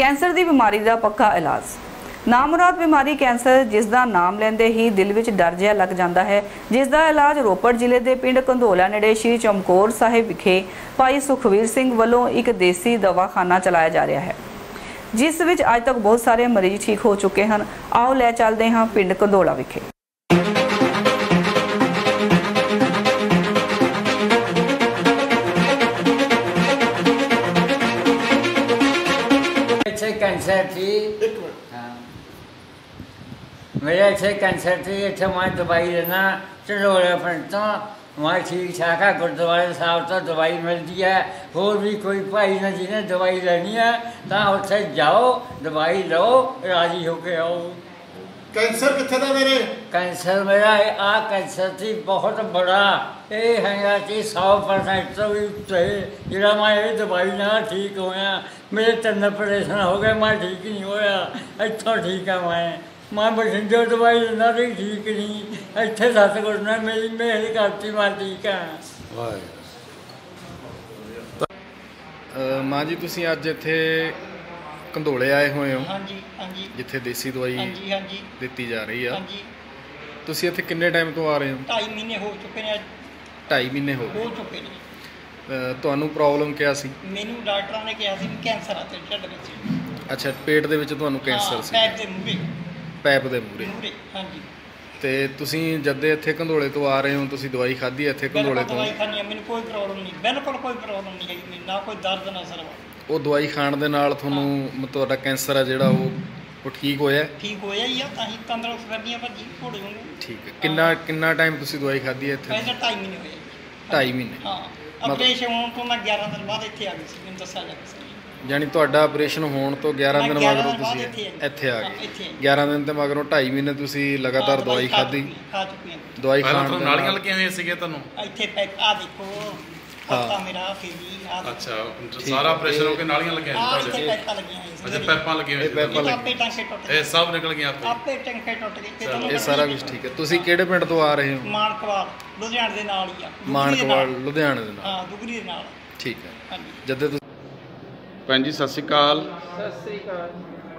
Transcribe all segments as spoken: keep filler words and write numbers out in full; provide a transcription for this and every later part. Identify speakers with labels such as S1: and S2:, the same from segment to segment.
S1: Cancer की बीमारी का पक्का इलाज। नामुराद बीमारी कैंसर जिसका नाम लेंदे ही दिल विच डर जिहा लग जाता है, जिसका इलाज रोपड़ जिले के पिंड कंधोला नेड़े श्री चमकौर साहिब विखे भाई सुखवीर सिंह वालों एक देसी दवाखाना चलाया जा रहा है, जिस विच अज तक बहुत सारे मरीज ठीक हो चुके हैं। आओ लै चलते हैं पिंड कंधोला विखे।
S2: कैंसर थी, हाँ मेरा इतने कैंसर थी, इतने मैं दवाई लेना चलोड़े पिंड तो मैं ठीक ठाक है। गुरुद्वारे साहब तो दवाई मिलती है, होर भी कोई भाई ने जिन्हें दवाई लेनी है तो उत्थे जाओ, दवाई लो, राजी होके आओ।
S3: कैंसर कितने था मेरे?
S2: कैंसर मेरा आ कैंसर थी बहुत बड़ा, ये है कि सौ परसेंट तो भी उत्ते जरा मैं ये दवाई ना ठीक होया, मेरे तीन ऑपरेशन हो गए, मैं ठीक नहीं होया। इतों ठीक है मैं मैं बठिंडे दवाई लेना तो ठीक नहीं, इतने सतगुर ने मेरी मेहर करती, मैं ठीक हाँ।
S4: माँ जी तुसीं अज इत्थे कंधोले आए हुए हो?
S5: हाँ जी, हाँ जी।
S4: जिथे देसी दवाई
S5: हाँ जी, हाँ जी।
S4: दी जा रही है।
S5: हाँ जी।
S4: तुसीं इत्थे किन्ने टाइम तो आ रहे हो?
S5: ढाई महीने हो चुके हैं।
S4: ढाई महीने हो
S5: हो चुके हैं।
S4: ਤੁਹਾਨੂੰ ਪ੍ਰੋਬਲਮ ਕਿਆ ਸੀ?
S5: ਮੈਨੂੰ ਡਾਕਟਰਾਂ ਨੇ ਕਿਹਾ ਸੀ ਵੀ ਕੈਂਸਰ ਆ ਤੇ ਢਿੱਡ ਵਿੱਚ।
S4: ਅੱਛਾ, ਪੇਟ ਦੇ ਵਿੱਚ ਤੁਹਾਨੂੰ ਕੈਂਸਰ ਸੀ?
S5: ਪੈਪ ਦੇ ਮੂਹਰੇ।
S4: ਪੈਪ ਦੇ ਮੂਹਰੇ।
S5: ਮੂਹਰੇ, ਹਾਂਜੀ।
S4: ਤੇ ਤੁਸੀਂ ਜਦ ਦੇ ਇੱਥੇ ਕੰਧੋਲੇ ਤੋਂ ਆ ਰਹੇ ਹੋ, ਤੁਸੀਂ ਦਵਾਈ ਖਾਧੀ ਹੈ ਇੱਥੇ ਕੰਧੋਲੇ ਤੋਂ?
S5: ਦਵਾਈ ਖਾਣੀ ਹੈ, ਮੈਨੂੰ ਕੋਈ ਪ੍ਰੋਬਲਮ ਨਹੀਂ, ਬਿਲਕੁਲ ਕੋਈ ਪ੍ਰੋਬਲਮ ਨਹੀਂ ਹੈਗੀ ਮੈਨੂੰ, ਨਾ ਕੋਈ ਦਰਦ ਨਾ ਸਰਵਾ।
S4: ਉਹ ਦਵਾਈ ਖਾਣ ਦੇ ਨਾਲ ਤੁਹਾਨੂੰ ਤੁਹਾਡਾ ਕੈਂਸਰ ਆ ਜਿਹੜਾ ਉਹ ਉਹ ਠੀਕ ਹੋਇਆ?
S5: ਠੀਕ ਹੋਇਆ ਹੀ ਆ, ਤਾਂ ਹੀ ਤੰਦਰੁਸਤ ਕਰਦੀਆਂ ਭੱਜੀ ਘੋੜੇ ਵਾਂਗੂ।
S4: ਠੀਕ ਹੈ। ਕਿੰਨਾ ਕਿੰਨਾ ਟਾਈਮ ਤੁਸੀਂ ਦਵਾਈ ਖਾਧੀ ਹੈ ਇੱਥੇ?
S5: ਪਹਿਲਾਂ ਢਾਈ ਮਹੀਨੇ ਹੋਏ।
S4: ਢਾਈ ਮਹੀਨੇ?
S5: ਹਾਂ। ਆਪਰੇਸ਼ਨ ਹੋਣ ਤੋਂ ਮੈਂ ਗਿਆਰਾਂ ਦਿਨ ਬਾਅਦ ਇੱਥੇ ਆ ਗਈ ਸੀ, ਮੈਨੂੰ ਦੱਸਿਆ ਗਿਆ ਸੀ।
S4: ਯਾਨੀ ਤੁਹਾਡਾ ਆਪਰੇਸ਼ਨ ਹੋਣ ਤੋਂ ਗਿਆਰਾਂ ਦਿਨ ਮਗਰੋਂ ਤੁਸੀਂ ਇੱਥੇ ਆ ਗਏ? ਗਿਆਰਾਂ ਦਿਨ ਤੇ ਮਗਰੋਂ ਢਾਈ ਮਹੀਨੇ ਤੁਸੀਂ ਲਗਾਤਾਰ ਦਵਾਈ ਖਾਧੀ?
S5: ਖਾ ਚੁੱਕੀ ਹਾਂ
S4: ਦਵਾਈ ਖਾਣ
S6: ਤੋਂ ਨਾਲੀਆਂ ਲੱਗੀਆਂ ਹੋਈਆਂ ਸੀਗੀਆਂ ਤੁਹਾਨੂੰ?
S5: ਇੱਥੇ ਪੈਪ ਆ ਦੇਖੋ, ਪੱਤਾ ਮੇਰਾ ਫੇਰੀ ਆ।
S6: ਅੱਛਾ, ਸਾਰਾ ਆਪਰੇਸ਼ਨ ਹੋ ਕੇ ਨਾਲੀਆਂ ਲੱਗੀਆਂ
S5: ਹੋਈਆਂ ਤੁਹਾਡੇ? ਇੱਥੇ ਪੈਪਾਂ ਲੱਗੀਆਂ ਹੋਈਆਂ ਸੀ।
S6: ਅੱਛਾ, ਪੈਪਾਂ ਲੱਗੀਆਂ ਹੋਈਆਂ ਸੀ।
S5: ਆਪੇ ਟਾਂਕੇ ਟੁੱਟ ਗਏ,
S6: ਇਹ ਸਭ ਨਿਕਲ ਗਈਆਂ ਆਪੇ?
S5: ਆਪੇ ਟਾਂਕੇ ਟੁੱਟ ਗਏ।
S4: ਇਹ ਸਾਰਾ ਕੁਝ ਠੀਕ ਹੈ। ਤੁਸੀਂ ਕਿਹੜੇ ਪਿੰਡ ਤੋਂ ਆ ਰਹੇ ਹੋ?
S5: ਮਾਨਕਵਾਲ, ਲੁਧਿਆਣੇ ਦੇ ਨਾਲ ਹੀ ਆ।
S4: ਮਾਨਕਵਾਲ ਲੁਧਿਆਣੇ ਦੇ ਨਾਲ?
S5: ਹਾਂ, ਦੁਗਰੀ ਦੇ ਨਾਲ।
S4: ਠੀਕ ਹੈ।
S5: ਹਾਂਜੀ।
S4: ਜਦ ਤੁਸੀਂ
S6: ਭੈਣ ਜੀ ਸਤਿ ਸ਼੍ਰੀ ਅਕਾਲ।
S7: ਸਤਿ ਸ੍ਰੀ ਅਕਾਲ।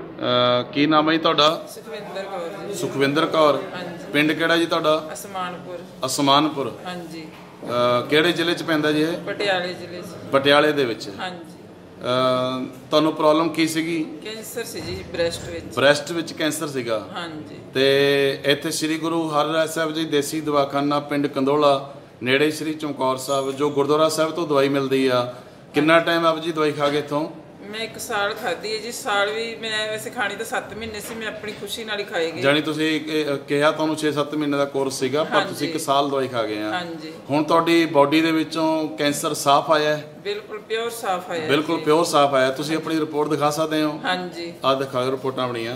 S6: ਕੀ ਨਾਮ ਹੈ ਜੀ ਤੁਹਾਡਾ?
S7: ਸੁਖਵਿੰਦਰ ਕੌਰ ਜੀ।
S6: ਸੁਖਵਿੰਦਰ ਕੌਰ।
S7: ਹਾਂਜੀ।
S6: ਪਿੰਡ ਕਿਹੜਾ ਜੀ ਤੁਹਾਡਾ?
S7: ਅਸਮਾਨਪੁਰ।
S6: ਅਸਮਾਨਪੁਰ।
S7: ਹਾਂਜੀ।
S6: ਕਿਹੜੇ ਜ਼ਿਲ੍ਹੇ 'ਚ ਪੈਂਦਾ ਜੀ ਇਹ?
S7: ਪਟਿਆਲੇ ਜ਼ਿਲ੍ਹੇ 'ਚ।
S6: ਪਟਿਆਲੇ ਦੇ ਵਿੱਚ?
S7: ਹਾਂਜੀ।
S6: ਤੁਹਾਨੂੰ ਪ੍ਰੋਬਲਮ ਕੀ ਸੀਗੀ?
S7: ਕੈਂਸਰ ਸੀ ਜੀ, ਬ੍ਰੈਸਟ ਵਿੱਚ।
S6: ਬ੍ਰੈਸਟ ਵਿੱਚ ਕੈਂਸਰ ਸੀਗਾ?
S7: ਹਾਂਜੀ।
S6: ਤੇ ਇੱਥੇ ਸ੍ਰੀ ਗੁਰੂ ਹਰਿਰਾਏ ਸਾਹਿਬ ਜੀ ਦੇਸੀ ਦਵਾਖਾਨਾ ਪਿੰਡ ਕੰਧੋਲਾ ਨੇੜੇ ਸ੍ਰੀ ਚਮਕੌਰ ਸਾਹਿਬ ਜੋ ਗੁਰਦੁਆਰਾ ਸਾਹਿਬ ਤੋਂ ਦਵਾਈ ਮਿਲਦੀ ਆ, ਕਿੰਨਾ ਟਾਈਮ ਆਪ ਜੀ ਦਵਾਈ ਖਾ ਗਏ ਇੱਥੋਂ?
S7: ਮੈਂ ਇੱਕ ਸਾਲ ਖਾਧੀ ਹੈ ਜੀ। ਸਾਲ ਵੀ ਮੈਂ ਵੈਸੇ ਖਾਣੀ ਤਾਂ ਸੱਤ ਮਹੀਨੇ ਸੀ, ਮੈਂ ਆਪਣੀ ਖੁਸ਼ੀ ਨਾਲ ਹੀ ਖਾਈ ਗਈ।
S6: ਜਾਨੀ ਤੁਸੀਂ ਕਿਹਾ ਤੁਹਾਨੂੰ ਛੇ ਸੱਤ ਮਹੀਨੇ ਦਾ ਕੋਰਸ ਸੀਗਾ, ਪਰ ਤੁਸੀਂ ਇੱਕ ਸਾਲ ਦਵਾਈ ਖਾ ਗਏ ਆ।
S7: ਹਾਂਜੀ।
S6: ਹੁਣ ਤੁਹਾਡੀ ਬਾਡੀ ਦੇ ਵਿੱਚੋਂ ਕੈਂਸਰ ਸਾਫ਼ ਆਇਆ ਹੈ?
S7: ਬਿਲਕੁਲ ਪਿਓਰ ਸਾਫ਼ ਆਇਆ।
S6: ਬਿਲਕੁਲ ਪਿਓਰ ਸਾਫ਼ ਆਇਆ। ਤੁਸੀਂ ਆਪਣੀ ਰਿਪੋਰਟ ਦਿਖਾ ਸਕਦੇ ਹੋ?
S7: ਹਾਂਜੀ।
S6: ਆਹ ਦਿਖਾਓ ਰਿਪੋਰਟਾਂ ਆਪਣੀਆਂ।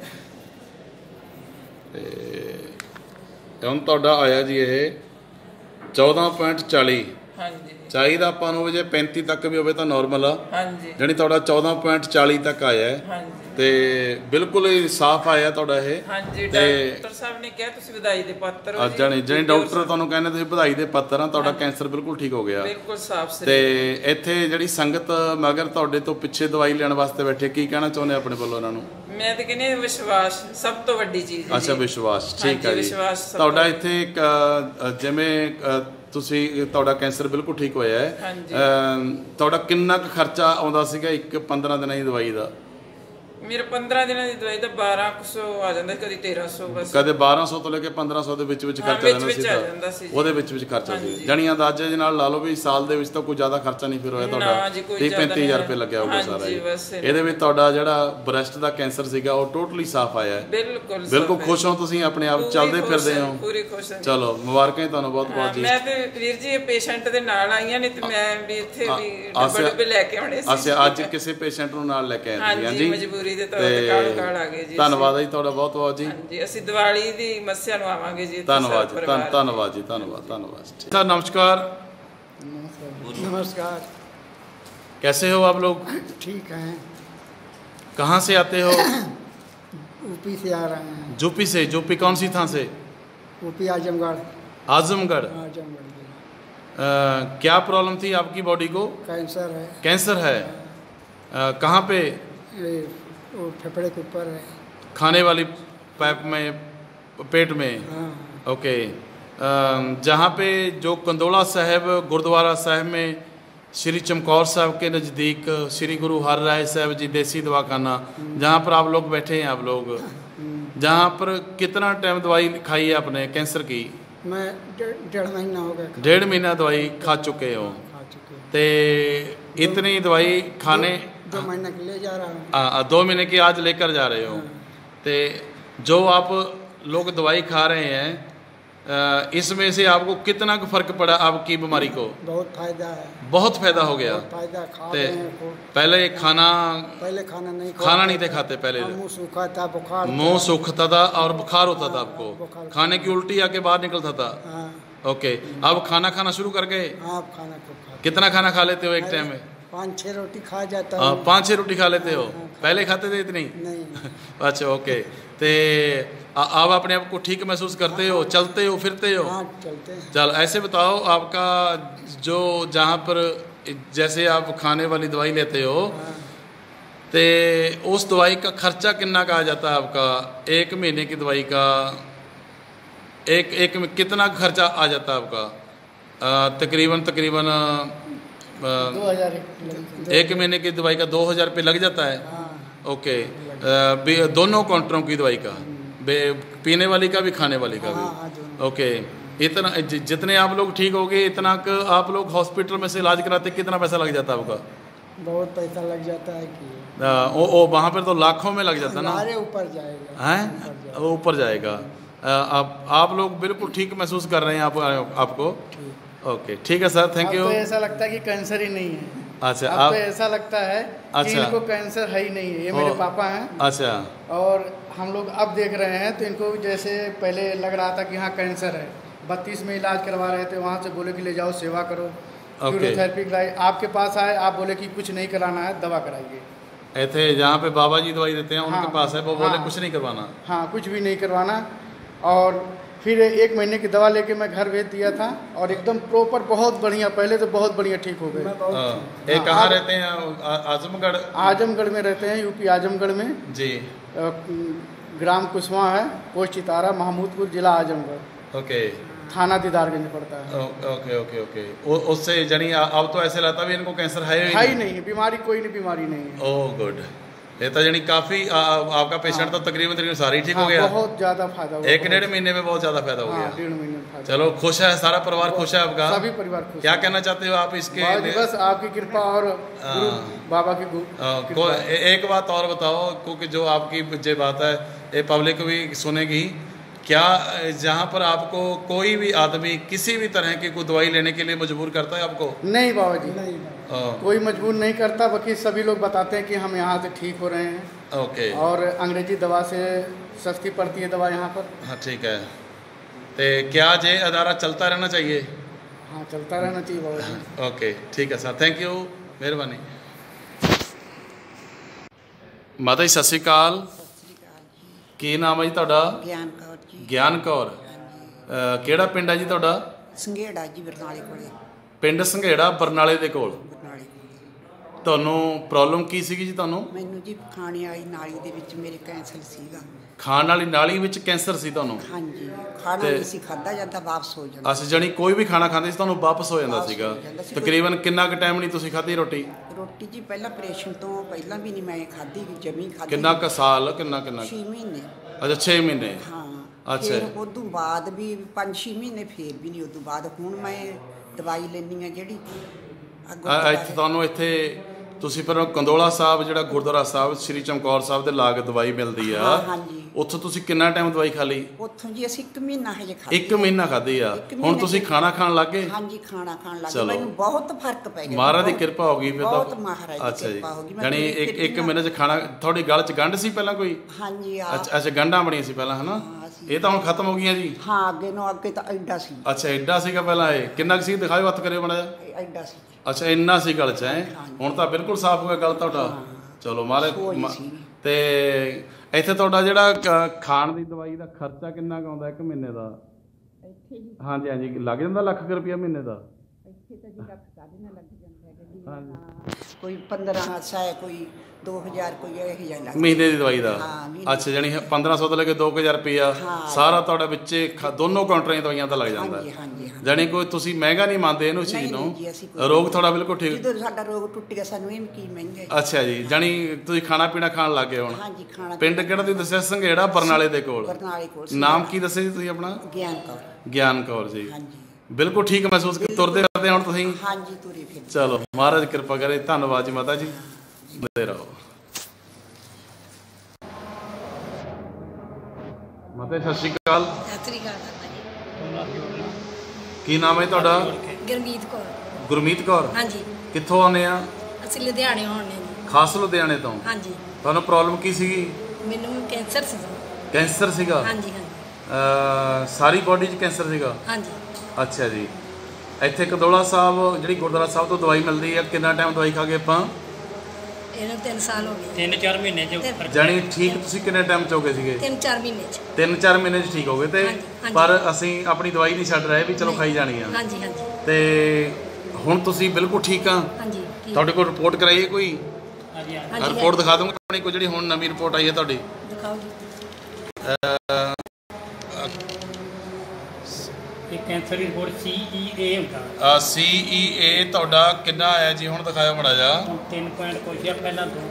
S6: ਤੇ ਹੁਣ ਤੁਹਾਡਾ ਆਇਆ ਜੀ ਇਹ ਚੌਦਾਂ ਪੁਆਇੰਟ ਚਾਲੀ।
S7: ਹਾਂਜੀ।
S6: ਚਾਹੀਦਾ ਆਪਾਂ ਨੂੰ ਜੇ ਪੈਂਤੀ ਤੱਕ ਵੀ ਹੋਵੇ ਤਾਂ ਨਾਰਮਲ ਆ।
S7: ਹਾਂਜੀ।
S6: ਜਾਨੀ ਤੁਹਾਡਾ ਚੌਦਾਂ ਪੁਆਇੰਟ ਚਾਲੀ ਤੱਕ ਆਇਆ ਹੈ।
S7: ਹਾਂਜੀ। ਤੇ
S6: ਬਿਲਕੁਲ ਹੀ ਸਾਫ਼ ਆਇਆ ਤੁਹਾਡਾ ਇਹ।
S7: ਹਾਂਜੀ। ਡਾਕਟਰ ਸਾਹਿਬ ਨੇ ਕਿਹਾ ਤੁਸੀਂ ਵਧਾਈ ਦੇ ਪਾਤਰ ਹੋ।
S6: ਜਾਨੀ ਜਾਨੀ ਡਾਕਟਰ ਤੁਹਾਨੂੰ ਕਹਿੰਦੇ ਤੁਸੀਂ ਵਧਾਈ ਦੇ ਪਾਤਰ ਆ, ਤੁਹਾਡਾ ਕੈਂਸਰ ਬਿਲਕੁਲ ਠੀਕ ਹੋ ਗਿਆ।
S7: ਬਿਲਕੁਲ ਸਾਫ਼ ਸਰੀਰ।
S6: ਤੇ ਇੱਥੇ ਜਿਹੜੀ ਸੰਗਤ ਮਗਰ ਤੁਹਾਡੇ ਤੋਂ ਪਿੱਛੇ ਦਵਾਈ ਲੈਣ ਵਾਸਤੇ ਬੈਠੇ, ਕੀ ਕਹਿਣਾ ਚਾਹੁੰਦੇ ਆਪਣੇ ਵੱਲੋਂ ਉਹਨਾਂ ਨੂੰ?
S7: ਮੈਂ ਤਾਂ ਕਹਿੰਦੀ ਵਿਸ਼ਵਾਸ ਸਭ ਤੋਂ ਵੱਡੀ ਚੀਜ਼ ਹੈ।
S6: ਅੱਛਾ, ਵਿਸ਼ਵਾਸ। ਠੀਕ ਹੈ ਜੀ। ਤੁਹਾਡਾ ਇੱਥੇ ਇੱਕ ਜਿਵੇਂ ਤੁਸੀਂ ਤੁਹਾਡਾ ਕੈਂਸਰ ਬਿਲਕੁਲ ਠੀਕ ਹੋਇਆ ਹੈ, ਤੁਹਾਡਾ ਕਿੰਨਾ ਕੁ ਖਰਚਾ ਆਉਂਦਾ ਸੀਗਾ ਇੱਕ ਪੰਦਰਾਂ ਦਿਨਾਂ ਦੀ ਦਵਾਈ ਦਾ?
S7: ਮੇਰੇ ਪੰਦਰਾਂ ਦਿਨਾਂ ਦੀ ਦਵਾਈ ਦਾ ਬਾਰਾਂ ਕੁ ਸੌ ਆ ਜਾਂਦਾ, ਕਦੀ ਤੇਰਾਂ ਸੌ। ਬਸ
S6: ਕਦੇ ਬਾਰਾਂ ਸੌ ਤੋਂ ਲੈ ਕੇ ਪੰਦਰਾਂ ਸੌ ਦੇ ਵਿੱਚ ਵਿੱਚ ਖਰਚਾ ਜਾਂਦਾ ਸੀ। ਉਹਦੇ ਵਿੱਚ ਵਿੱਚ ਖਰਚਾ ਸੀ। ਜਾਣੀ ਅੰਦਾਜ਼ੇ ਦੇ ਨਾਲ ਲਾ ਲਓ ਵੀ ਸਾਲ ਦੇ ਵਿੱਚ ਤਾਂ ਕੋਈ ਜ਼ਿਆਦਾ ਖਰਚਾ ਨਹੀਂ ਫਿਰ ਹੋਇਆ ਤੁਹਾਡਾ, ਤੀਹ ਪੈਂਤੀ ਹਜ਼ਾਰ ਰੁਪਏ ਲੱਗਿਆ ਹੋਊਗਾ ਸਾਰਾ। ਇਹਦੇ ਵਿੱਚ ਤੁਹਾਡਾ ਜਿਹੜਾ ਬ੍ਰੈਸਟ ਦਾ ਕੈਂਸਰ ਸੀਗਾ ਉਹ ਟੋਟਲੀ ਸਾਫ਼ ਆਇਆ ਹੈ।
S7: ਬਿਲਕੁਲ
S6: ਬਿਲਕੁਲ ਖੁਸ਼ ਹੋ ਤੁਸੀਂ ਆਪਣੇ ਆਪ ਚੱਲਦੇ ਫਿਰਦੇ ਹੋ?
S7: ਪੂਰੀ ਖੁਸ਼ ਹਾਂ।
S6: ਚਲੋ ਮੁਬਾਰਕਾਂ ਤੁਹਾਨੂੰ ਬਹੁਤ ਬਹੁਤ ਜੀ।
S7: ਮੈਂ ਤੇ ਵੀਰ ਜੀ ਪੇਸ਼ੈਂਟ ਦੇ ਨਾਲ ਆਈਆਂ ਨੇ ਤੇ ਮੈਂ ਵੀ ਇੱਥੇ ਵੀ ਡੱਬੇ ਡੱਬੇ ਲੈ ਕੇ ਆਉਣੇ ਸੀ।
S6: ਅੱਛਾ, ਅੱਜ ਕਿਸੇ ਪੇਸ਼ੈਂਟ ਨੂੰ ਨਾਲ ਲੈ ਕੇ ਆਏ ਹਾਂ ਜੀ, ਮਜਬੂਰੀ ਦੇ ਤੌਰ ਤੇ। ਕਾਲ ਆ ਗਏ ਜੀ। ਧੰਨਵਾਦ ਜੀ ਤੁਹਾਡਾ ਬਹੁਤ ਬਹੁਤ ਜੀ।
S7: ਹਾਂਜੀ, ਅਸੀਂ ਦੀਵਾਲੀ ਦੀ ਮੱਸਿਆ ਨੂੰ ਆਵਾਂਗੇ ਜੀ।
S6: ਧੰਨਵਾਦ ਜੀ, ਧੰਨਵਾਦ ਜੀ, ਧੰਨਵਾਦ ਧੰਨਵਾद सर। नमस्कार।
S8: नमस्कार।
S6: कैसे हो आप लोग?
S8: ठीक हैं।
S6: कहाँ से आते हो?
S8: यूपी से आ रहे हैं।
S6: यूपी से? यूपी कौन सी थां से?
S8: यूपी आजमगढ़।
S6: आजमगढ़।
S8: आजमगढ़।
S6: क्या प्रॉब्लम थी आपकी बॉडी को?
S8: कैंसर है।
S6: कैंसर है? आ, कहाँ पे?
S8: ये वो फेफड़े के ऊपर है।
S6: खाने वाली पाइप में, पेट में?
S8: हाँ।
S6: ओके। अम, जहाँ पे जो कंदोला साहब गुरुद्वारा साहब में श्री चमकौर साहब के नज़दीक श्री गुरु हरराय साहब जी देसी दवाखाना, जहाँ पर आप लोग बैठे हैं, आप लोग जहाँ पर कितना टाइम दवाई खाई है आपने कैंसर की?
S8: मैं डेढ़ डेढ़ महीना हो गया।
S6: डेढ़ महीना दवाई खा चुके हो?
S8: खा चुके हैं।
S6: ते इतनी दवाई खाने
S8: दो महीने के ले जा रहा हूँ।
S6: आ, दो महीने की आज लेकर जा रहे हो। ते जो आप लोग दवाई खा रहे हैं, आ, इसमें से आपको कितना फ़र्क पड़ा आपकी बीमारी को?
S8: बहुत फायदा है।
S6: बहुत फायदा हो गया।
S8: बहुत फायदा। खा
S6: ते
S8: रहे हैं खूब।
S6: पहले खाना
S8: पहले खाना नहीं
S6: खाना नहीं थे खाते पहले?
S8: मुंह सूखा था, बुखार
S6: मुंह सूखता था और बुखार होता था
S8: हाँ,
S6: आपको,
S8: बुखार।
S6: खाने की उल्टी आके बाहर निकलता था।
S8: हाँ।
S6: ओके, अब खाना खाना शुरू कर गए?
S8: हाँ, खाना खूब खा।
S6: कितना खाना खा लेते हो एक टाइम में?
S8: पाँच छः रोटी खा जाता
S6: हाँ,
S8: हूँ।
S6: पाँच छः रोटी खा लेते हो? पहले खाते थे इतनी?
S8: नहीं।
S6: अच्छा, ओके। ते आप अपने आप को ठीक महसूस करते हो? चलते हो, फिरते हो?
S8: हाँ, चलते हैं।
S6: चल, ऐसे बताओ, आपका जो जहाँ पर जैसे आप खाने वाली दवाई लेते हो, ते उस दवाई का खर्चा कितना का आ जाता है आपका? एक महीने की दवाई का एक एक में कितना खर्चा आ जाता है आपका? आ, तकरीबन तकरीबन
S8: दो हजार
S6: एक महीने की दवाई का दो हज़ार रुपये लग जाता है। ओके। आ, दोनों काउंटरों की दवाई का, पीने वाली का भी, खाने वाली का भी? ओके। इतना जि- जितने आप लोग ठीक हो गए, इतना क आप लोग हॉस्पिटल में से इलाज कराते कितना पैसा लग जाता है आपका?
S8: बहुत पैसा लग जाता है कि
S6: आ, ओ, ओ वहाँ पर तो लाखों में लग जाता ना?
S8: अरे ऊपर जाएगा।
S6: हैं? वो ऊपर जाएगा। आ, आप आप लोग बिल्कुल ठीक महसूस कर रहे हैं आप आपको? ओके, ठीक है सर, थैंक यू।
S9: तो ऐसा लगता है कि कैंसर ही नहीं है।
S6: अच्छा,
S9: अब
S6: आप
S9: तो ऐसा लगता है कि
S6: अच्छा।
S9: इनको कैंसर है ही नहीं है। ये मेरे
S6: ओ,
S9: पापा हैं।
S6: अच्छा।
S9: और हम लोग अब देख रहे हैं तो इनको जैसे पहले लग रहा था कि हाँ कैंसर है, बत्तीस में इलाज करवा रहे थे, वहाँ से बोले कि ले जाओ सेवा करो, कीमोथेरेपी कराई। आपके पास आए, आप बोले कि कुछ नहीं कराना है, दवा कराइए।
S6: ऐसे जहाँ पे बाबा जी दवाई देते हैं उनके
S9: हाँ,
S6: पास है, वो बोले
S9: हाँ,
S6: कुछ नहीं करवाना?
S9: हाँ, कुछ भी नहीं करवाना। और फिर एक महीने की दवा लेके मैं घर भेज दिया था और एकदम प्रॉपर बहुत बढ़िया, पहले तो बहुत बढ़िया ठीक हो गए।
S6: ये कहाँ रहते हैं? आ- आजमगढ़?
S9: आजमगढ़ में रहते हैं, यूपी आजमगढ़ में
S6: जी।
S9: अ, ग्राम कुशवा है, पोस्ट चितारा, महमूदपुर, जिला आजमगढ़,
S6: ओके।
S9: थाना दीदारगंज पड़ता है।
S6: ओ- ओके ओके ओके। उ- उससे जानी अब तो ऐसे लगता भी इनको कैंसर है
S9: है ही नहीं, बीमारी कोई नहीं, बीमारी नहीं है।
S6: Oh good. ये तो जानी काफ़ी आपका पेशेंट तो तकरीबन तकरीबन सारी ठीक हो
S9: हाँ,
S6: गया?
S9: बहुत ज़्यादा फायदा हुआ।
S6: एक डेढ़ महीने में बहुत ज़्यादा फायदा हो
S9: हाँ,
S6: गया?
S9: डेढ़ महीने में फायदा।
S6: चलो, खुश है सारा परिवार? खुश है आपका?
S9: सभी परिवार खुश।
S6: क्या कहना चाहते हो आप इसके?
S9: बस बस आपकी कृपा और गुरु बाबा की गु-
S6: आ,
S9: कृपा।
S6: को, ए, एक बात और बताओ, क्योंकि जो आपकी जो बात है ये पब्लिक भी सुनेगी, क्या जहाँ पर आपको कोई भी आदमी किसी भी तरह की कोई दवाई लेने के लिए मजबूर करता है आपको?
S9: नहीं बाबा जी,
S6: आ,
S9: कोई मजबूर नहीं करता, बाकी सभी लोग बताते हैं कि हम यहाँ से ठीक हो रहे हैं।
S6: ओके।
S9: और अंग्रेजी दवा से सस्ती पड़ती है दवा यहाँ पर।
S6: हाँ, ठीक है। तो क्या ये अदारा चलता रहना चाहिए?
S9: हाँ, चलता रहना चाहिए बाबा जी।
S6: ओके, ठीक है सर, थैंक यू, मेहरबानी। माता जी सत श्री अकाल, ਕੀ ਨਾਮ ਹੈ ਜੀ ਤੁਹਾਡਾ?
S10: ਗਿਆਨ ਕੌਰ ਜੀ।
S6: ਗਿਆਨ ਕੌਰ। ਅ, ਕਿਹੜਾ ਪਿੰਡ ਹੈ ਜੀ ਤੁਹਾਡਾ?
S10: ਸੰਘੇੜਾ ਜੀ, ਬਰਨਾਲੇ ਕੋਲੇ।
S6: ਪਿੰਡ ਸੰਘੇੜਾ, ਬਰਨਾਲੇ ਦੇ ਕੋਲ।
S10: ਬਰਨਾਲੇ ਕੋਲੇ।
S6: ਤੁਹਾਨੂੰ ਪ੍ਰੋਬਲਮ ਕੀ ਸੀਗੀ ਜੀ ਤੁਹਾਨੂੰ?
S10: ਮੈਨੂੰ ਜੀ ਖਾਣੇ ਵਾਲੀ ਨਾਲੀ ਦੇ ਵਿੱਚ ਮੇਰੇ ਕੈਂਸਰ ਸੀਗਾ।
S6: ਖਾਣ ਵਾਲੀ ਨਾਲੀ ਵਿੱਚ ਕੈਂਸਰ ਸੀ ਤੁਹਾਨੂੰ?
S10: ਹਾਂਜੀ, ਖਾਣਾ
S6: ਤੇ-
S10: ਨਹੀਂ ਸੀ ਖਾਧਾ ਜਾਂਦਾ, ਵਾਪਸ ਹੋ ਜਾਂਦਾ।
S6: ਅਸੀਂ ਜਾਣੀ ਕੋਈ ਵੀ ਖਾਣਾ ਖਾਂਦੇ ਸੀ ਤੁਹਾਨੂੰ ਵਾਪਸ ਹੋ ਜਾਂਦਾ
S10: ਵਾਪਸ
S6: ਸੀਗਾ?
S10: ਹੋ ਜਾਂਦਾ ਸੀ।
S6: ਤਕਰੀਬਨ ਕਿੰਨਾ ਕੁ ਟਾਈਮ ਨਹੀਂ ਤੁਸੀਂ ਖਾਧੀ ਰੋਟੀ?
S10: ਰੋਟੀ ਜੀ ਪਹਿਲਾਂ ਆਪਰੇਸ਼ਨ ਤੋਂ ਪਹਿਲਾਂ ਵੀ ਨਹੀਂ ਮੈਂ ਖਾਧੀ, ਜਮੀ ਖਾਧੀ।
S6: ਕਿੰਨਾ ਕੁ ਸਾਲ? ਕਿੰਨਾ ਕਿੰਨਾ?
S10: ਛੇ ਮਹੀਨੇ।
S6: ਅੱਛਾ, ਛੇ ਮਹੀਨੇ।
S10: ਹਾਂ।
S6: ਅੱਛਾ।
S10: ਫਿਰ ਉਦੋਂ ਬਾਅਦ ਵੀ ਪੰਜ ਛੇ ਮਹੀਨੇ ਫੇਰ ਵੀ ਨਹੀਂ, ਉਦੋਂ ਬਾਅਦ ਹੁਣ ਮੈਂ ਦਵਾਈ ਲੈਣੀ ਆ ਜਿਹੜੀ ਅੱਗੋਂ
S6: ਅ- ਇੱਥੇ ਤੁਹਾਨੂੰ ਇੱਥੇ ਤੁਸੀਂ ਪਰ ਕੰਦੋਲਾ ਸਾਹਿਬ ਜਿਹੜਾ ਗੁਰਦੁਆਰਾ ਸਾਹਿਬ ਸ੍ਰੀ ਚਮਕੌਰ ਸਾਹਿਬ ਦੇ ਲਾਗ ਦਵਾਈ ਮਿਲਦੀ ਆ,
S10: ਹਾਂ, ਹਾਂਜੀ।
S6: ਉੱਥੋਂ ਤੁਸੀਂ ਕਿੰਨਾ ਟਾਈਮ ਦਵਾਈ ਖਾ ਲਈ?
S10: ਉੱਥੋਂ ਜੀ ਅਸੀਂ ਇੱਕ ਮਹੀਨਾ ਹਜੇ ਖਾਧੀ।
S6: ਇੱਕ ਮਹੀਨਾ ਖਾਧੀ ਆ।
S10: ਇੱਕ
S6: ਹੁਣ
S10: ਮਹੀਨੇ
S6: ਤੁਸੀਂ
S10: ਚ-
S6: ਖਾਣਾ ਖਾਣ ਲੱਗ ਗਏ?
S10: ਹਾਂਜੀ, ਖਾਣਾ ਖਾਣ ਲੱਗ ਗਏ।
S6: ਚਲੋ।
S10: ਮੈਨੂੰ ਬਹੁਤ ਫਰਕ ਪੈ ਗਿਆ।
S6: ਮਹਾਰਾਜ ਦੀ
S10: ਬਹੁਤ-
S6: ਕਿਰਪਾ ਹੋ ਗਈ ਫਿਰ ਤਾਂ।
S10: ਬਹੁਤ ਮਹਾਰਾਜ ਦੀ
S6: ਅੱਛਾ ਜੀ,
S10: ਕਿਰਪਾ ਹੋ ਗਈ। ਮੈਂ
S6: ਜਾਣੀ
S10: ਤੁਰੀ
S6: ਇੱਕ
S10: ਫਿਰਦੀ
S6: ਇੱਕ
S10: ਹਾਂ।
S6: ਮਹੀਨੇ ਚ ਖਾਣਾ। ਤੁਹਾਡੀ ਗਲ ਚ ਗੰਢ ਸੀ ਪਹਿਲਾਂ ਕੋਈ?
S10: ਹਾਂਜੀ ਆ।
S6: ਅੱਛਾ ਅੱਛਾ, ਗੰਢਾਂ ਬਣੀਆਂ ਸੀ ਪਹਿਲਾਂ, ਹਨਾ?
S10: ਹਾਂ, ਸੀ।
S6: ਇਹ ਤਾਂ ਹੁਣ ਖਤਮ ਹੋ ਗਈਆਂ ਜੀ?
S10: ਹਾਂ, ਅੱਗੇ ਨੂੰ ਅੱਗੇ ਤਾਂ ਐਡਾ ਸੀ।
S6: ਅੱਛਾ, ਐਡਾ ਸੀਗਾ ਪਹਿਲਾਂ? ਇਹ ਕਿੰਨਾ ਕੁ ਸੀ? ਦਿਖਾਓ, ਹੱਥ ਕਰਿਓ ਮਾੜਾ ਜਿਹਾ।
S10: ਇਹ ਐਡਾ ਸੀ।
S6: ਅੱਛਾ, ਇੰਨਾ ਸੀ ਗਲ ਚ? ਹੈ ਹੁਣ ਤਾਂ ਬਿਲਕੁਲ ਸਾਫ਼ ਹੋ ਗਿਆ ਗਲ ਤੁਹਾਡਾ। ਚਲੋ ਮਹਾਰਾਜ।
S10: ਸੋਈ
S6: ਮ-
S10: ਸੀ।
S6: ਤੇ ਇੱਥੇ ਤੁਹਾਡਾ ਜਿਹੜਾ ਕ- ਖਾਣ ਦੀ ਦਵਾਈ ਦਾ ਖਰਚਾ ਕਿੰਨਾ ਕੁ ਆਉਂਦਾ ਇੱਕ ਮਹੀਨੇ ਦਾ?
S10: ਇੱਥੇ ਜੀ
S6: ਹਾਂਜੀ ਹਾਂਜੀ, ਲੱਗ ਜਾਂਦਾ ਲੱਖ ਕੁ ਰੁਪਇਆ ਮਹੀਨੇ ਦਾ?
S10: ਇੱਥੇ ਤਾਂ ਜੀ ਲੱਖ ਕਾਹਦੇ ਨਾਲ ਲੱਗ ਜਾਂਦਾ ਹੈ ਗੱਡੀ
S6: ਹਾਂਜੀ।
S10: ਨਾਲ। ਕੋਈ ਪੰਦਰਾਂ ਸੌ ਹੈ, ਕੋਈ ਦੋ ਹਜ਼ਾਰ, ਕੋਈ ਇਹ ਜਿਹਾ ਲੱਗਦਾ
S6: ਮਹੀਨੇ ਦੀ ਦਵਾਈ ਦਾ।
S10: ਹਾਂ, ਮਹੀਨੇ
S6: ਅੱਛਾ, ਜਾਣੀ ਪੰਦਰਾਂ ਸੌ ਤੋਂ ਲੈ ਕੇ ਦੋ ਕੁ ਹਜ਼ਾਰ ਰੁਪਈਆ ਸਾਰਾ ਤੁਹਾਡਾ ਵਿੱਚੇ ਖ- ਦੋਨੋਂ ਕਾਊਂਟਰਾਂ ਦੀਆਂ ਦਵਾਈਆਂ ਦਾ ਲੱਗ ਜਾਂਦਾ।
S10: ਹਾਂਜੀ ਹਾਂਜੀ ਹਾਂਜੀ।
S6: ਜਾਣੀ ਕੋਈ ਤੁਸੀਂ ਮਹਿੰਗਾ ਨਹੀਂ ਮੰਨਦੇ ਇਹਨੂੰ ਚੀਜ਼
S10: ਨਹੀਂ,
S6: ਨੂੰ,
S10: ਨਹੀਂ ਜੀ, ਅਸੀਂ ਕੋਈ-
S6: ਰੋਗ ਤੁਹਾਡਾ ਬਿਲਕੁਲ ਠੀਕ।
S10: ਜਦੋਂ ਸਾਡਾ ਰੋਗ ਟੁੱਟ ਗਿਆ ਸਾਨੂੰ ਇਹ ਕੀ ਮਹਿੰਗਾ ਹੈ।
S6: ਅੱਛਾ ਜੀ, ਜਾਣੀ ਤੁਸੀਂ ਖਾਣਾ ਪੀਣਾ ਖਾਣ ਲੱਗ ਗਏ ਹੁਣ।
S10: ਹਾਂਜੀ, ਖਾਣਾ
S6: ਪਿੰਡ ਕਿਹੜਾ ਤੁਸੀਂ ਦੱਸਿਆ? ਸੰਘੇੜਾ, ਬਰਨਾਲੇ ਦੇ ਕੋਲ।
S10: ਬਰਨਾਲੇ ਕੋਲ।
S6: ਨਾਮ ਕੀ ਦੱਸਿਆ ਜੀ ਤੁਸੀਂ ਆਪਣਾ?
S10: ਗਿਆਨ ਕੌਰ।
S6: ਗਿਆਨ ਕੌਰ ਜੀ।
S10: ਹਾਂਜੀ,
S6: ਬਿਲਕੁਲ ਠੀਕ ਮਹਿਸੂਸ ਕਰ ਤੁਰਦੇ ਫਿਰਦੇ ਹੁਣ ਤੁਸੀਂ?
S10: ਹਾਂਜੀ, ਤੁਰੇ ਫਿਰ।
S6: ਚਲੋ, ਮਹਾਰਾਜ ਕਿਰਪਾ ਕਰੇ। ਧੰਨਵਾਦ ਜੀ ਮਾਤਾ ਜੀ, ਮਿਲਦੇ ਰਹੋ। ਮਾਤਾ ਸਤਿ ਸ਼੍ਰੀ ਅਕਾਲ।
S11: ਸਤਿ ਸ੍ਰੀ ਅਕਾਲ ਜੀ।
S6: ਕੀ ਨਾਮ ਹੈ ਤੁਹਾਡਾ?
S11: ਗੁਰਮੀਤ ਕੌਰ।
S6: ਗੁਰਮੀਤ ਕੌਰ।
S11: ਹਾਂਜੀ।
S6: ਕਿੱਥੋਂ ਆਉਂਦੇ ਆ?
S11: ਅਸੀਂ ਲੁਧਿਆਣੇ ਆਉਂਦੇ ਹਾਂ।
S6: ਖਾਸ ਲੁਧਿਆਣੇ ਤੋਂ?
S11: ਹਾਂਜੀ।
S6: ਤੁਹਾਨੂੰ ਪ੍ਰੋਬਲਮ ਕੀ ਸੀਗੀ?
S11: ਮੈਨੂੰ ਕੈਂਸਰ ਸੀ।
S6: ਕੈਂਸਰ ਸੀਗਾ?
S11: ਹਾਂਜੀ ਹਾਂਜੀ।
S6: ਸਾਰੀ ਬੋਡੀ 'ਚ ਕੈਂਸਰ ਸੀਗਾ?
S11: ਹਾਂਜੀ।
S6: ਅੱਛਾ ਜੀ। ਇੱਥੇ ਕੰਦੋਲਾ ਸਾਹਿਬ ਜਿਹੜੀ ਗੁਰਦੁਆਰਾ ਸਾਹਿਬ ਤੋਂ ਦਵਾਈ ਮਿਲਦੀ ਹੈ, ਕਿੰਨਾ ਟਾਈਮ ਦਵਾਈ ਖਾ ਗਏ ਆਪਾਂ?
S11: ਇਹਨੂੰ ਤਿੰਨ ਸਾਲ ਹੋ ਗਏ।
S5: ਤਿੰਨ ਚਾਰ ਮਹੀਨੇ ਚ।
S6: ਜਾਣੀ ਠੀਕ ਤੁਸੀਂ ਕਿੰਨੇ ਟਾਈਮ 'ਚ ਹੋ ਗਏ ਸੀਗੇ?
S11: ਤਿੰਨ ਚਾਰ ਮਹੀਨੇ ਚ।
S6: ਤਿੰਨ ਚਾਰ ਮਹੀਨੇ 'ਚ ਠੀਕ ਹੋ ਗਏ ਤੇ ਪਰ ਅਸੀਂ ਆਪਣੀ ਦਵਾਈ ਨਹੀਂ ਛੱਡ ਰਹੇ ਵੀ ਚਲੋ ਖਾਈ ਜਾਣੀ ਆ।
S11: ਹਾਂਜੀ ਹਾਂਜੀ।
S6: ਤੇ ਹੁਣ ਤੁਸੀਂ ਬਿਲਕੁਲ ਠੀਕ ਆ?
S11: ਹਾਂਜੀ।
S6: ਤੁਹਾਡੇ ਕੋਲ ਰਿਪੋਰਟ ਕਰਾਈ ਹੈ ਕੋਈ?
S5: ਹਾਂਜੀ
S11: ਹਾਂਜੀ।
S6: ਰਿਪੋਰਟ ਦਿਖਾ ਦੂੰਗਾ ਆਪਣੀ ਕੋਈ ਜਿਹੜੀ ਹੁਣ ਨਵੀਂ ਰਿਪੋਰਟ ਆਈ ਹੈ ਤੁਹਾਡੀ।
S11: ਦਿਖਾਓ ਜੀ।
S5: ਇਹ ਕੈਂਸਰ ਦੀ ਰਿਪੋਰਟ ਸੀ ਈ ਏ ਹੁੰਦਾ।
S6: ਸੀ ਈ ਏ ਤੁਹਾਡਾ ਕਿੰਨਾ ਆਇਆ ਜੀ? ਹੁਣ ਦਿਖਾਓ ਮਾੜਾ ਜਿਹਾ।
S5: ਤਿੰਨ ਪੁਆਇੰਟ ਕੁਛ ਆ, ਪਹਿਲਾਂ ਦੋ।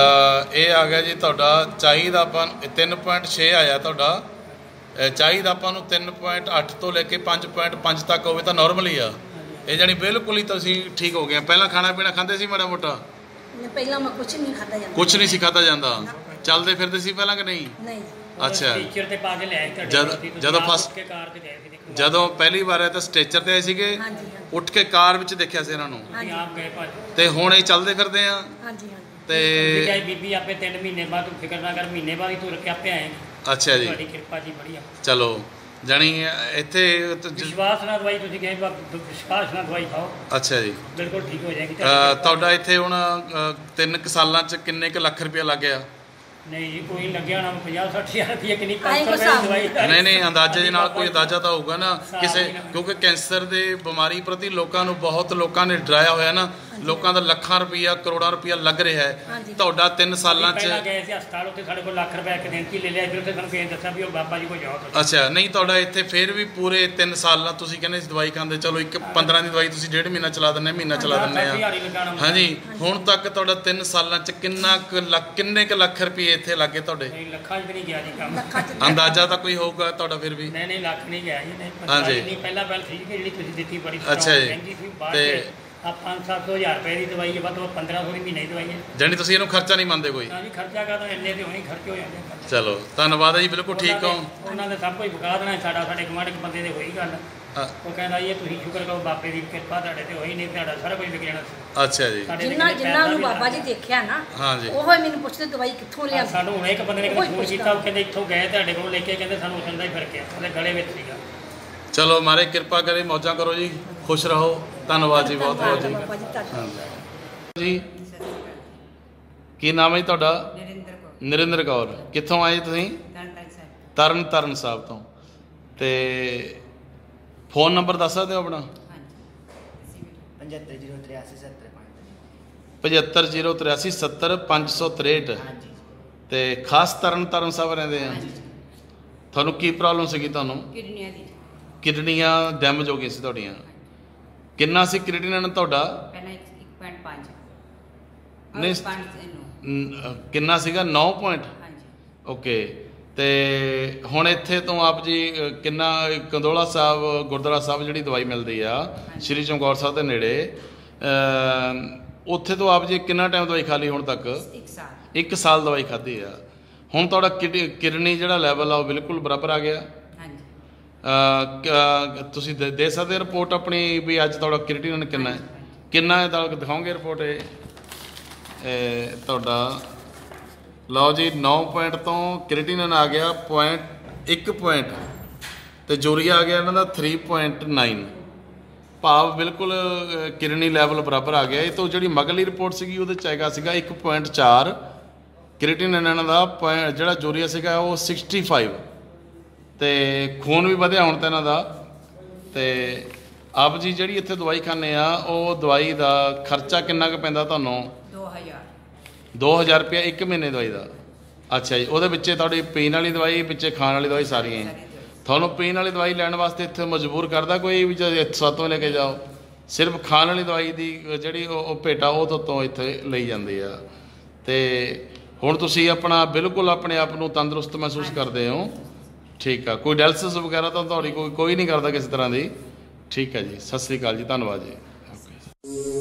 S6: ਇਹ ਆ ਗਿਆ ਜੀ ਤੁਹਾਡਾ। ਚਾਹੀਦਾ ਆਪਾਂ ਤਿੰਨ ਪੁਆਇੰਟ ਛੇ ਆਇਆ ਤੁਹਾਡਾ। ਚਾਹੀਦਾ ਆਪਾਂ ਨੂੰ ਤਿੰਨ ਪੁਆਇੰਟ ਅੱਠ ਤੋਂ ਲੈ ਕੇ ਪੰਜ ਪੁਆਇੰਟ ਪੰਜ ਤੱਕ ਹੋਵੇ ਤਾਂ ਨੋਰਮਲ ਹੀ ਆ। ਇਹ ਜਾਣੀ ਬਿਲਕੁਲ ਹੀ ਤੁਸੀਂ ਠੀਕ ਹੋ ਗਏ। ਪਹਿਲਾਂ ਖਾਣਾ ਪੀਣਾ ਖਾਂਦੇ ਸੀ ਮਾੜਾ ਮੋਟਾ?
S11: ਪਹਿਲਾਂ ਮੈਂ ਕੁਝ ਨਹੀਂ ਖਾਦਾ ਜਾਂਦਾ।
S6: ਕੁਝ ਨਹੀਂ ਸੀ ਖਾਦਾ ਜਾਂਦਾ? ਚੱਲਦੇ ਫਿਰਦੇ ਸੀ ਪਹਿਲਾਂ ਕਿ ਨਹੀਂ?
S11: ਨਹੀਂ।
S6: ਅੱਛਾ।
S5: ਟੀਚਰ ਤੇ ਪਾ ਕੇ ਲਿਆਏ ਤੁਹਾਡੇ
S6: ਜਦ ਜਦੋਂ ਫਸਟ
S5: ਕੇ ਕਾਰ ਤੇ ਗਏ ਸੀ।
S6: ਜਦੋਂ ਪਹਿਲੀ ਵਾਰ ਆਇਆ ਤਾਂ ਸਟੇਚਰ ਤੇ ਆਏ ਸੀਗੇ?
S11: ਹਾਂਜੀ।
S6: ਉੱਠ ਕੇ ਕਾਰ ਵਿੱਚ ਦੇਖਿਆ ਸੀ ਇਹਨਾਂ ਨੂੰ?
S5: ਅਸੀਂ ਆਪ ਗਏ ਭਾਜੀ।
S6: ਤੇ ਹੁਣ ਇਹ ਚੱਲਦੇ ਫਿਰਦੇ ਆ?
S11: ਹਾਂਜੀ ਹਾਂਜੀ।
S6: ਤੇ
S5: ਬੀਬੀ ਆਪੇ ਤਿੰਨ ਮਹੀਨੇ ਬਾਅਦ ਤੂੰ ਫਿਕਰ ਨਾ ਕਰ, ਮਹੀਨੇ ਬਾਅਦ ਹੀ ਤੂੰ ਰੱਖਿਆ ਆਪੇ ਆਏਗੀ।
S6: ਅੱਛਾ ਜੀ।
S5: ਤੁਹਾਡੀ ਕਿਰਪਾ ਜੀ ਬੜੀ ਆ।
S6: ਚਲੋ, ਜਾਣੀ ਇੱਥੇ
S5: ਵਿਸ਼ਵਾਸ ਨਾਲ ਦਵਾਈ ਤੁਸੀਂ ਕਹੇ ਵਿਸ਼ਵਾਸ ਨਾਲ ਦਵਾਈ ਖਾਓ।
S6: ਅੱਛਾ ਜੀ।
S5: ਬਿਲਕੁਲ ਠੀਕ ਹੋ ਜਾਏਗੀ।
S6: ਤੁਹਾਡਾ ਇੱਥੇ ਹੁਣ ਤਿੰਨ ਕੁ ਸਾਲਾਂ 'ਚ ਕਿੰਨੇ ਕੁ ਲੱਖ ਰੁਪਇਆ ਲੱਗ ਗਿਆ?
S5: ਨਹੀਂ ਜੀ, ਕੋਈ ਲੱਗਿਆ ਨਾ। ਪੰਜਾਹ ਸੱਠ ਹਜ਼ਾਰ ਰੁਪਏ ਕਿੰਨੀ ਪੰਜ ਸੌ ਰੁਪਏ ਦੀ ਦਵਾਈ।
S6: ਨਹੀਂ ਨਹੀਂ, ਅੰਦਾਜ਼ੇ ਦੇ ਨਾਲ ਕੋਈ ਅੰਦਾਜ਼ਾ ਤਾਂ ਹੋਊਗਾ ਨਾ ਕਿਸੇ, ਕਿਉਂਕਿ ਕੈਂਸਰ ਦੇ ਬਿਮਾਰੀ ਪ੍ਰਤੀ ਲੋਕਾਂ ਨੂੰ ਬਹੁਤ ਲੋਕਾਂ ਨੇ ਡਰਾਇਆ ਹੋਇਆ ਨਾ। ਲੋਕਾਂ ਦਾ ਲੱਖਾਂ ਰੁਪਈਆ ਕਰੋੜਾਂ ਰੁਪਈਆ ਲੱਗ ਰਿਹਾ ਹੈ। ਤੁਹਾਡਾ ਤਿੰਨ ਸਾਲਾਂ 'ਚ
S5: ਪਹਿਲਾਂ ਗਏ ਸੀ ਹਸਪਤਾਲ, ਉੱਥੇ ਸਾਡੇ ਕੋਲ ਲੱਖ ਰੁਪਏ ਇੱਕ ਦਿਨ 'ਚ ਹੀ ਲੈ ਲਿਆ। ਫਿਰ ਉੱਥੇ ਸਾਨੂੰ ਕਿਸੇ ਦੱਸਿਆ ਵੀ ਉਹ ਬਾਬਾ ਜੀ ਕੋਲ ਜਾਓ।
S6: ਅੱਛਾ। ਨਹੀਂ, ਤੁਹਾਡਾ ਇੱਥੇ ਫਿਰ ਵੀ ਪੂਰੇ ਤਿੰਨ ਸਾਲਾਂ ਤੁਸੀਂ ਕਹਿੰਦੇ ਸੀ ਦਵਾਈ ਖਾਂਦੇ, ਚਲੋ ਇੱਕ ਪੰਦਰਾਂ ਦੀ ਦਵਾਈ ਤੁਸੀਂ ਡੇਢ ਮਹੀਨਾ ਚਲਾ ਦਿੰਦੇ, ਮਹੀਨਾ ਚਲਾ ਦਿੰਦੇ ਆ। ਹਾਂਜੀ। ਹੁਣ ਤੱਕ ਤੁਹਾਡਾ ਤਿੰਨ ਸਾਲਾਂ 'ਚ ਕਿੰਨਾ ਕੁ ਲੱਖ ਕਿੰਨੇ ਕੁ ਲੱਖ ਰੁਪਏ ਇੱਥੇ ਲੱਗੇ ਤੁਹਾਡੇ?
S5: ਲੱਖਾਂ 'ਚ ਨਹੀਂ ਗਿਆ ਜੀ ਕੰਮ।
S6: ਅੰਦਾਜ਼ਾ ਤਾਂ ਕੋਈ ਹੋਊਗਾ ਤੁਹਾਡਾ ਫਿਰ ਵੀ?
S5: ਨਹੀਂ ਨਹੀਂ, ਲੱਖ ਨਹੀਂ ਗਿਆ ਜੀ।
S6: ਹਾਂਜੀ।
S5: ਨਹੀਂ, ਪਹਿਲਾਂ ਪਹਿਲ ਠੀਕ ਹੈ ਜਿਹੜੀ ਤੁਸੀਂ ਦਿੱਤੀ ਬੜੀ
S6: ਅੱਛਾ ਜੀ।
S5: ਮਹਿੰਗੀ ਸੀ। ਬਾਅਦ ਤੇ ਆ ਪੰਜ ਸੱਤ ਸੌ ਹਜ਼ਾਰ ਰੁਪਏ ਦੀ ਦਵਾਈ ਹੈ, ਵੱਧ ਤੋਂ ਪੰਦਰਾਂ ਸੌ ਦੀ ਮਹੀਨੇ ਦੀ ਦਵਾਈ ਹੈ।
S6: ਜਾਣੀ ਤੁਸੀਂ ਇਹਨੂੰ ਖਰਚਾ ਨਹੀਂ ਮੰਨਦੇ ਕੋਈ?
S5: ਹਾਂਜੀ, ਖਰਚਾ ਕਰਦਾ ਇੰਨੇ ਤੇ ਹੋਣੀ, ਖਰਚੇ ਹੋ ਜਾਂਦੇ।
S6: ਚਲੋ, ਧੰਨਵਾਦ ਹੈ ਜੀ, ਬਿਲਕੁਲ ਠੀਕ ਹੋ।
S5: ਉਹਨਾਂ ਦੇ ਸਭ ਕੁਝ ਵਿਕਾ ਦੇਣਾ ਸਾਡਾ। ਸਾਡੇ ਗੁਆਂਢ ਇੱਕ ਬੰਦੇ ਦੇ ਹੋਈ ਗੱਲ, ਉਹ ਕਹਿੰਦਾ ਇਹ ਤੁਸੀਂ ਸ਼ੁਕਰ ਕਰੋ ਬਾਬੇ ਦੀ ਕਿਰਪਾ ਤੁਹਾਡੇ ਤੇ ਹੋਈ, ਨਹੀਂ ਤੁਹਾਡਾ ਸਾਰਾ ਕੁਝ ਵਿਕ ਜਾਣਾ ਸੀ।
S6: ਅੱਛਾ ਜੀ।
S11: ਜਿੰਨਾ ਜਿੰਨਾ ਨੂੰ ਬਾਬਾ ਜੀ ਦੇਖਿਆ ਨਾ, ਉਹ ਮੈਨੂੰ ਪੁੱਛਦੇ ਦਵਾਈ ਕਿੱਥੋਂ ਲਿਆ।
S5: ਸਾਨੂੰ ਹੁਣ ਇੱਕ ਬੰਦੇ ਨੇ ਫੋਨ ਕੀਤਾ, ਉਹ ਕਹਿੰਦੇ ਇੱਥੋਂ ਗਏ ਤੁਹਾਡੇ ਕੋਲ ਲੈ ਕੇ, ਕਹਿੰਦੇ ਸਾਨੂੰ ਉਦੋਂ ਦਾ ਹੀ ਫਰਕ ਆ, ਉਹਦੇ ਗਲੇ ਵਿੱਚ ਸੀਗਾ।
S6: ਚਲੋ, ਮਾਰੇ ਕਿਰਪਾ ਕਰੇ, ਮੌਜਾਂ ਕਰੋ ਜੀ, ਖੁਸ਼ ਰਹੋ। ਧੰਨਵਾਦ ਜੀ, ਬਹੁਤ ਬਹੁਤ ਜੀ। ਜੀ ਕੀ ਨਾਮ ਹੈ ਜੀ ਤੁਹਾਡਾ?
S12: ਨਰਿੰਦਰ ਕੌਰ।
S6: ਨਰਿੰਦਰ ਕੌਰ। ਕਿੱਥੋਂ ਆਏ ਤੁਸੀਂ? ਤਰਨ ਤਾਰਨ ਸਾਹਿਬ ਤੋਂ। ਤੇ ਫੋਨ ਨੰਬਰ ਦੱਸ ਸਕਦੇ ਹੋ ਆਪਣਾ?
S12: ਪਝੱਤਰ ਜ਼ੀਰੋ ਤਰਿਆਸੀ ਸੱਤਰ
S6: ਪਝੱਤਰ ਜ਼ੀਰੋ ਤਰਿਆਸੀ ਸੱਤਰ ਪੰਜ ਸੌ ਤ੍ਰੇਹਠ। ਤੇ ਖਾਸ ਤਰਨ ਤਾਰਨ ਸਾਹਿਬ ਰਹਿੰਦੇ ਆ। ਤੁਹਾਨੂੰ ਕੀ ਪ੍ਰੋਬਲਮ ਸੀਗੀ? ਤੁਹਾਨੂੰ
S12: ਕਿਡਨੀਆਂ ਦੀ।
S6: ਕਿਡਨੀਆਂ ਡੈਮੇਜ ਹੋ ਗਈਆਂ ਸੀ ਤੁਹਾਡੀਆਂ? ਕਿੰਨਾ ਸੀ ਕ੍ਰੀਟਿਨਿਨ ਤੁਹਾਡਾ?
S12: ਪਹਿਲਾਂ ਇੱਕ ਪੁਆਇੰਟ ਪੰਜ।
S6: ਨਹੀਂ, ਕਿੰਨਾ ਸੀਗਾ? ਨੌ ਪੁਆਇੰਟ। ਓਕੇ। ਤੇ ਹੁਣ ਇੱਥੇ ਤੋਂ ਆਪ ਜੀ ਕਿੰਨਾ ਕੰਦੋਲਾ ਸਾਹਿਬ ਗੁਰਦੁਆਰਾ ਸਾਹਿਬ ਜਿਹੜੀ ਦਵਾਈ ਮਿਲਦੀ ਆ ਸ਼੍ਰੀ ਚਮਕੌਰ ਸਾਹਿਬ ਦੇ ਨੇੜੇ, ਉੱਥੇ ਤੋਂ ਆਪ ਜੀ ਕਿੰਨਾ ਟਾਈਮ ਦਵਾਈ ਖਾ ਲਈ ਹੁਣ ਤੱਕ?
S12: ਇੱਕ ਸਾਲ।
S6: ਇੱਕ ਸਾਲ ਦਵਾਈ ਖਾਧੀ ਆ। ਹੁਣ ਤੁਹਾਡਾ ਕਿਡਨੀ ਜਿਹੜਾ ਲੈਵਲ ਆ ਉਹ ਬਿਲਕੁਲ ਬਰਾਬਰ ਆ ਗਿਆ? ਤੁਸੀਂ ਦੇ ਸਕਦੇ ਰਿਪੋਰਟ ਆਪਣੀ ਵੀ ਅੱਜ ਤੁਹਾਡਾ ਕ੍ਰੀਟਿਨਿਨ ਕਿੰਨਾ ਹੈ? ਕਿੰਨਾ ਹੈ ਤਾਂ ਦਿਖਾਓਗੇ ਰਿਪੋਰਟ? ਇਹ ਤੁਹਾਡਾ ਲਓ ਜੀ, ਨੌ ਪੁਆਇੰਟ ਤੋਂ ਕ੍ਰੀਟਿਨਿਨ ਆ ਗਿਆ ਪੁਆਇੰਟ ਇੱਕ ਪੁਆਇੰਟ, ਤੇ ਯੂਰੀਆ ਆ ਗਿਆ ਇਹਨਾਂ ਦਾ ਥ੍ਰੀ ਪੁਆਇੰਟ ਨਾਈਨ। ਭਾਵ ਬਿਲਕੁਲ ਕਿਡਨੀ ਲੈਵਲ ਬਰਾਬਰ ਆ ਗਿਆ। ਇਹ ਤੋਂ ਜਿਹੜੀ ਮਗਲੀ ਰਿਪੋਰਟ ਸੀਗੀ ਉਹਦੇ 'ਚ ਹੈਗਾ ਸੀਗਾ ਇੱਕ ਪੁਆਇੰਟ ਚਾਰ ਕ੍ਰੀਟਿਨਿਨ ਇਹਨਾਂ ਦਾ, ਜਿਹੜਾ ਯੂਰੀਆ ਸੀਗਾ ਉਹ ਸਿਕਸਟੀ ਫਾਈਵ, ਤੇ ਖੂਨ ਵੀ ਵਧਿਆ ਹੁਣ ਤਾਂ ਇਹਨਾਂ ਦਾ। ਤੇ ਆਪ ਜੀ ਜਿਹੜੀ ਇੱਥੇ ਦਵਾਈ ਖਾਂਦੇ ਆ, ਉਹ ਦਵਾਈ ਦਾ ਖਰਚਾ ਕਿੰਨਾ ਕੁ ਪੈਂਦਾ ਤੁਹਾਨੂੰ? ਦੋ ਹਜ਼ਾਰ ਰੁਪਇਆ ਇੱਕ ਮਹੀਨੇ ਦਵਾਈ ਦਾ। ਅੱਛਾ ਜੀ, ਉਹਦੇ ਵਿੱਚੇ ਤੁਹਾਡੀ ਪੀਣ ਵਾਲੀ ਦਵਾਈ, ਪਿੱਛੇ ਖਾਣ ਵਾਲੀ ਦਵਾਈ ਸਾਰੀਆਂ ਹੀ। ਤੁਹਾਨੂੰ ਪੀਣ ਵਾਲੀ ਦਵਾਈ ਲੈਣ ਵਾਸਤੇ ਇੱਥੇ ਮਜਬੂਰ ਕਰਦਾ ਕੋਈ ਵੀ ਜੇ ਸਾਤੋਂ ਲੈ ਕੇ ਜਾਓ? ਸਿਰਫ ਖਾਣ ਵਾਲੀ ਦਵਾਈ ਦੀ ਜਿਹੜੀ ਉਹ ਭੇਟਾ ਉਹ ਤੋਂ ਤੋਂ ਇੱਥੇ ਲਈ ਜਾਂਦੀ ਆ। ਅਤੇ ਹੁਣ ਤੁਸੀਂ ਆਪਣਾ ਬਿਲਕੁਲ ਆਪਣੇ ਆਪ ਨੂੰ ਤੰਦਰੁਸਤ ਮਹਿਸੂਸ ਕਰਦੇ ਹੋ? ਠੀਕ ਆ। ਕੋਈ ਡਾਇਲਸਿਸ ਵਗੈਰਾ ਤਾਂ ਤੁਹਾਡੀ ਕੋਈ ਕੋਈ ਨਹੀਂ ਕਰਦਾ ਕਿਸੇ ਤਰ੍ਹਾਂ ਦੀ? ਠੀਕ ਹੈ ਜੀ, ਸਤਿ ਸ਼੍ਰੀ ਅਕਾਲ ਜੀ, ਧੰਨਵਾਦ ਜੀ। ਓਕੇ।